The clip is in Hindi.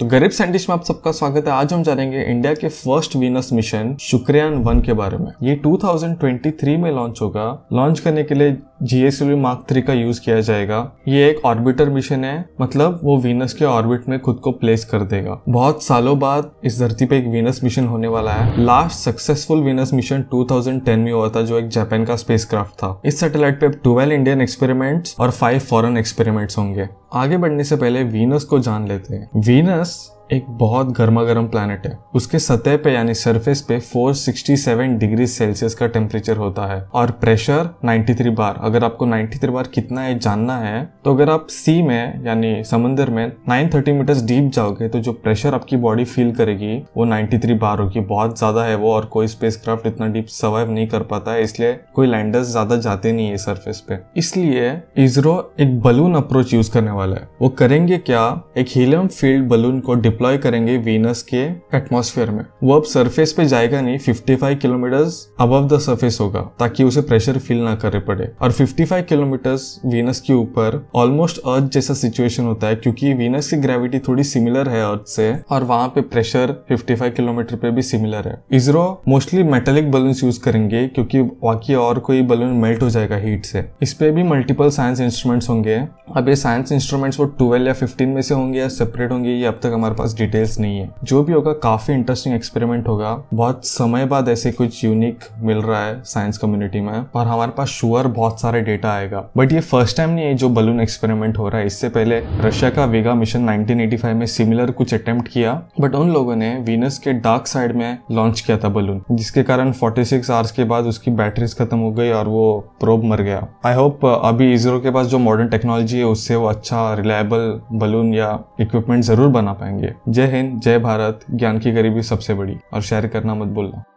तो गरीब साइंटिस्ट में आप सबका स्वागत है। आज हम जानेंगे इंडिया के फर्स्ट वीनस मिशन शुक्रयान 1 के बारे में। ये 2023 में लॉन्च होगा। लॉन्च करने के लिए GSLV Mark 3 का यूज किया जाएगा। ये एक ऑर्बिटर मिशन है, मतलब वो वीनस के ऑर्बिट में खुद को प्लेस कर देगा। बहुत सालों बाद इस धरती पे एक वीनस मिशन होने वाला है। लास्ट सक्सेसफुल वीनस मिशन 2010 में हुआ था, जो एक जापान का स्पेसक्राफ्ट था। इस सैटेलाइट पे 12 इंडियन एक्सपेरिमेंट्स और 5 फॉरेन एक्सपेरिमेंट्स होंगे। आगे बढ़ने से पहले वीनस को जान लेते हैं। वीनस एक बहुत गर्मा गर्म प्लैनेट है। उसके सतह पे यानी सरफेस पे 467 डिग्री सेल्सियस का टेम्परेचर होता है और प्रेशर 93 बार। अगर आपको 93 बार कितना है जानना है तो अगर आप सी में यानी समंदर में 930 मीटर्स डीप जाओगे तो जो प्रेशर आपकी बॉडी फील करेगी वो 93 बार होगी। बहुत ज्यादा है वो, और कोई स्पेसक्राफ्ट इतना डीप सर्वाइव नहीं कर पाता है, इसलिए कोई लैंडर्स ज्यादा जाते नहीं है सरफेस पे। इसलिए इसरो एक बलून अप्रोच यूज करने वाला है। वो करेंगे क्या, एक हीलियम फील्ड बलून को डिप्लॉय करेंगे वीनस के एटमॉस्फेयर में। वो अब सरफेस पे जाएगा नहीं, 55 किलोमीटर्स अबव द सरफेस होगा ताकि उसे प्रेशर फील ना करे पड़े। और 55 किलोमीटर्स वीनस के ऊपर ऑलमोस्ट अर्थ जैसा सिचुएशन होता है, क्योंकि वीनस की ग्रेविटी थोड़ी सिमिलर है अर्थ से, और वहां पे प्रेशर 55 किलोमीटर पे भी सिमिलर है। ISRO mostly metallic balloons use करेंगे क्योंकि बाकी और कोई बलून मेल्ट हो जाएगा हीट से। इस पे भी मल्टीपल साइंस इंस्ट्रूमेंट्स होंगे। अब ये साइंस इंस्ट्रूमेंट्स वो 12 या 15 में से होंगे या सेपरेट होंगे, ये अब तक हमारे पास डिटेल्स नहीं है। जो भी होगा काफी इंटरेस्टिंग एक्सपेरिमेंट होगा। बहुत समय बाद ऐसे कुछ यूनिक मिल रहा है साइंस कम्युनिटी में, और हमारे पास श्योर बहुत सारे डेटा आएगा। बट ये फर्स्ट टाइम नहीं है जो बलून एक्सपेरिमेंट हो रहा है। इससे पहले रशिया का वेगा मिशन 1985 में सिमिलर कुछ अटेम्प्ट किया, बट उन लोगों ने वीनस के डार्क साइड में लॉन्च किया था बलून, जिसके कारण 46 आवर्स के बाद उसकी बैटरीज खत्म हो गई और वो प्रोब मर गया। आई होप अभी इसरो के पास जो मॉडर्न टेक्नोलॉजी है उससे वो अच्छा रिलायबल बलून या इक्विपमेंट जरूर बना पाएंगे। जय हिंद, जय भारत। ज्ञान की गरीबी सबसे बड़ी, और शेयर करना मत भूलना।